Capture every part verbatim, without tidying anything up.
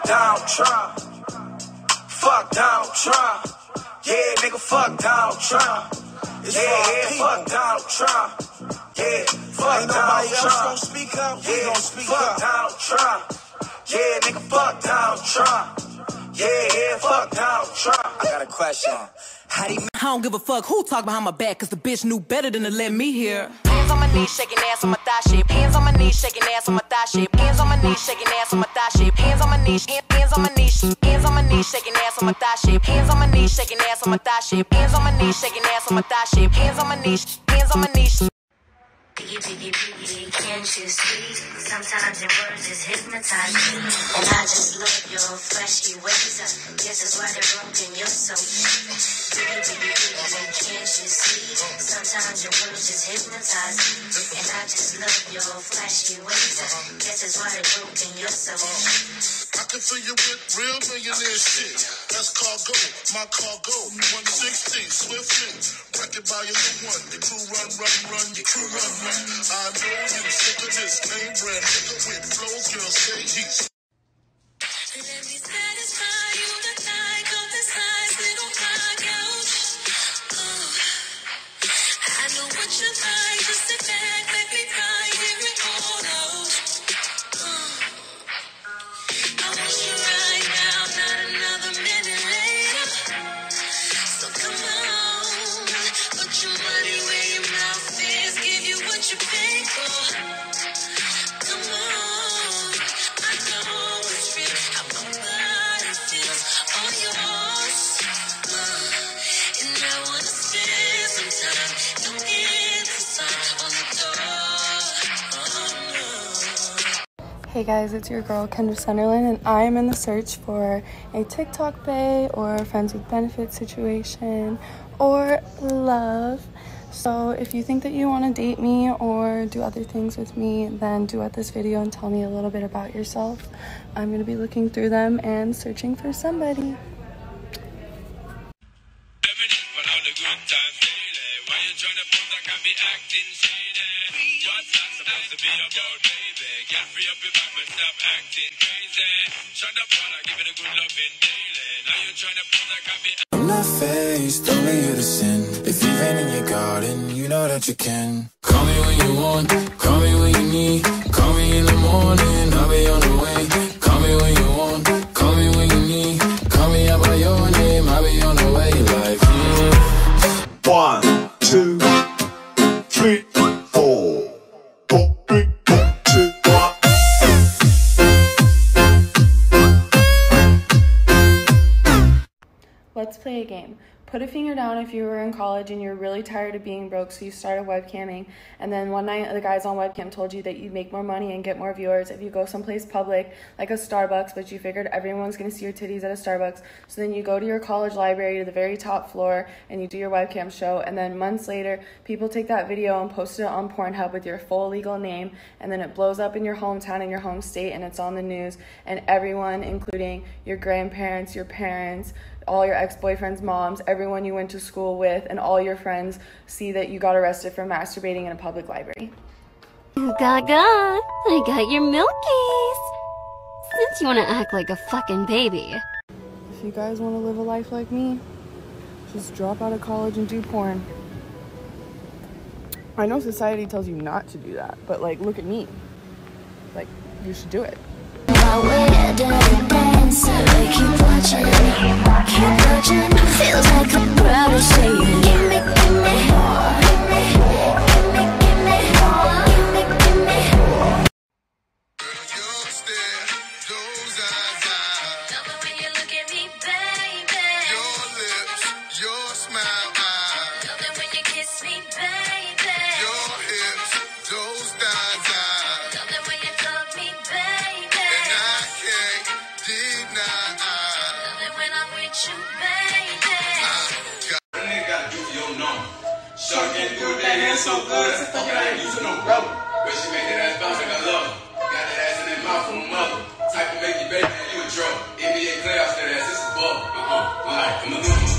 fuck Donald Trump. Fuck Donald Trump. Yeah, nigga, fuck Donald Trump. It's yeah, yeah, fuck Donald Trump. Yeah, fuck Ain't Donald Trump. Gonna speak up. Yeah, gonna speak fuck up. Donald Trump. Yeah, nigga, fuck Donald Trump. Yeah, yeah, fuck Donald Trump. I got a question. How do you... I don't give a fuck who talk behind my back, cause the bitch knew better than to let me hear. Hands on my knees, shaking ass on my thigh shape. Hands on my knees, shaking ass on my thigh shape. Hands on my knees, shaking ass on my thigh shape. Hands on my knees, hands on my knees, hands on my knees, shaking ass on my thigh shape. Hands on my knees, shaking ass on my thigh shape. Hands on my knees, shaking ass on my thigh shape. Hands on my knees, hands on my knees. Biggie, biggie, biggie, can't you see? Sometimes your words just hypnotize me. And I just love your flashy ways. I guess that's why they're broken, you're so biggie, biggie, biggie, can't you see? Sometimes your words just hypnotize me. And I just love your flashy ways. I guess that's why they're broken, you're so I can fill you with real millionaire shit. That's cargo, my cargo. one sixteen, swiftly. Wreck it by your new one. Your crew run, run, run. Your crew run, run. I know you sick of this name brand nigga with flows, girl, say he's. Let me satisfy you tonight. Go inside, little rock out. Oh, I know what you like. Just sit back, let me cry, hear it all out. Oh, I want you right now, not another minute later. So come on, put your money where your mouth is. Give you what you pay for. Come on, I know it's real. How my body feels all yours. Uh, and I wanna spend some time. No inside on the door. Oh no. Hey guys, it's your girl Kendra Sunderland, and I am in the search for a TikTok bae or friends with benefits situation or love. So if you think that you want to date me or do other things with me, then duet this video and tell me a little bit about yourself. I'm going to be looking through them and searching for somebody. I'm not faced, only here to sin. If you've been in your garden, you know that you can. Call me when you want, call me when you need. Call me in the morning, I'll be on the way. Call me when you want, call me when you need. Call me out by your name, I'll be on the way. Like, mm. One, two, three, four. Four, three, four, two, one. Let's play a game. Put a finger down if you were in college and you're really tired of being broke, so you started webcamming, and then one night the guys on webcam told you that you'd make more money and get more viewers if you go someplace public, like a Starbucks, but you figured everyone's going to see your titties at a Starbucks, so then you go to your college library to the very top floor and you do your webcam show, and then months later, people take that video and post it on Pornhub with your full legal name, and then it blows up in your hometown, in your home state, and it's on the news, and everyone, including your grandparents, your parents, all your ex-boyfriends' moms, everyone you went to school with, and all your friends see that you got arrested for masturbating in a public library. Gaga, I got your milkies. Since you want to act like a fucking baby. If you guys want to live a life like me, just drop out of college and do porn. I know society tells you not to do that, but like, look at me. Like, you should do it. Keep watching, keep watching. Feels like I'm proud to say it. Give me, give me more. Give me, give me, give me more. Give me, give me more. Your stare, those eyes, eyes. Love it when you look at me, baby. Your lips, your smile, eyes. Love it when you kiss me, baby. Your hips, those thighs, eyes. Love it when you hug me, baby. And I can't deny. Love it when I'm with you, baby. What a nigga gotta do for your number? Shawty can't do it, that hand so good, that's fucking I ain't using no rubber. But she make that ass bounce like I love her. Got that ass in that mouth from her mother. Type to make you baby, you a drug. N B A playoffs, that ass, this is ball. Uh-huh, alright, come on, come on.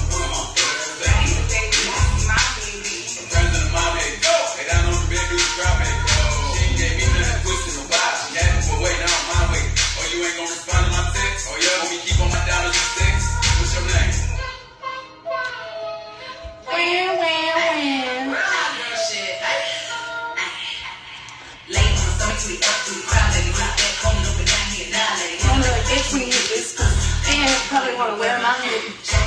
Friends of the mom, hey, go! Hey, down on the bed, do the drop, hey, go! She ain't gave me nothing, pussy, no vibe. She had it for way down my way. Oh, you ain't gonna respond to my text? Oh, like, bitch, when you use this, and probably want to wear my hoodie.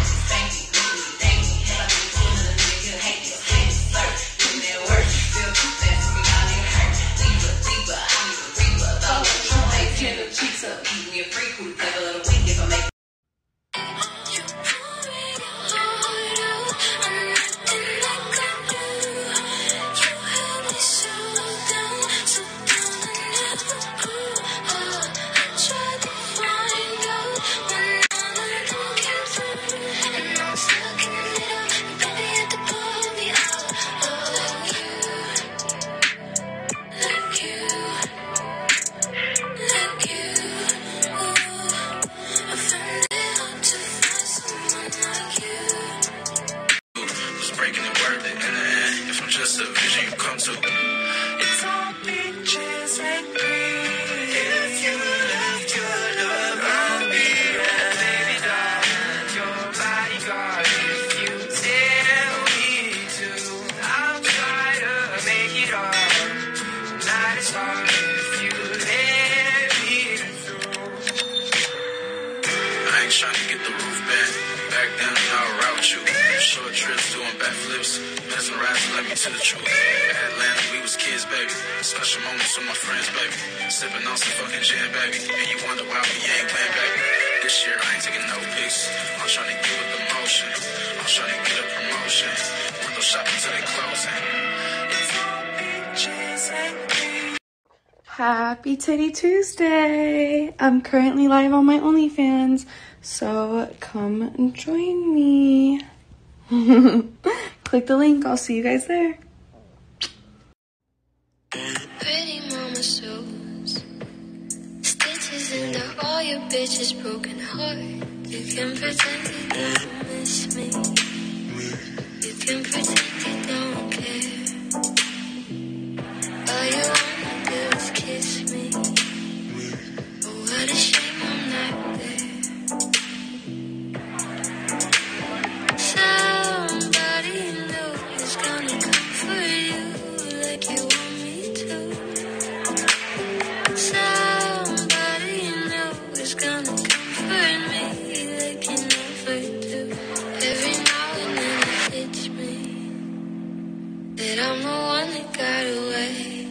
To the truth. Atlanta, we was kids, baby. Special moments with my friends, baby. Sipping on some fucking gin, baby. And you wonder why we ain't playing, baby. This year I ain't taking no pics. I'm trying to get with the motion. I'm trying to get a promotion. Window shopping till they closing. It's all bitches and me. Happy Titty Tuesday! I'm currently live on my OnlyFans, so come and join me. Click the link. I'll see you guys there. Pretty mama shows stitches into all your bitches' broken heart. You can pretend you don't miss me. You can pretend you don't care. All you wanna do is kiss me. Oh, what a shame I'm not there. Somebody new is gonna come for you like you want me to. Somebody new is gonna comfort me like you never do. Every now and then it hits me that I'm the one that got away.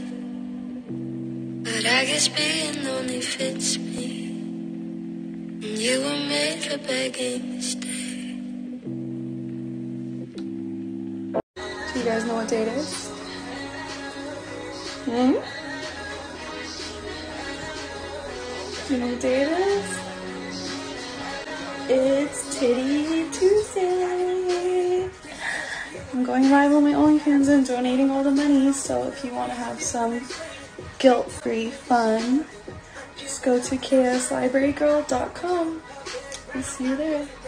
But I guess being lonely fits me. And you were made for begging to stay. Do you guys know what day it is? Hmm? Do you know what day it is? It's Titty Tuesday. I'm going live on my OnlyFans and donating all the money, so if you want to have some guilt-free fun, just go to k s library girl dot com. I'll see you there.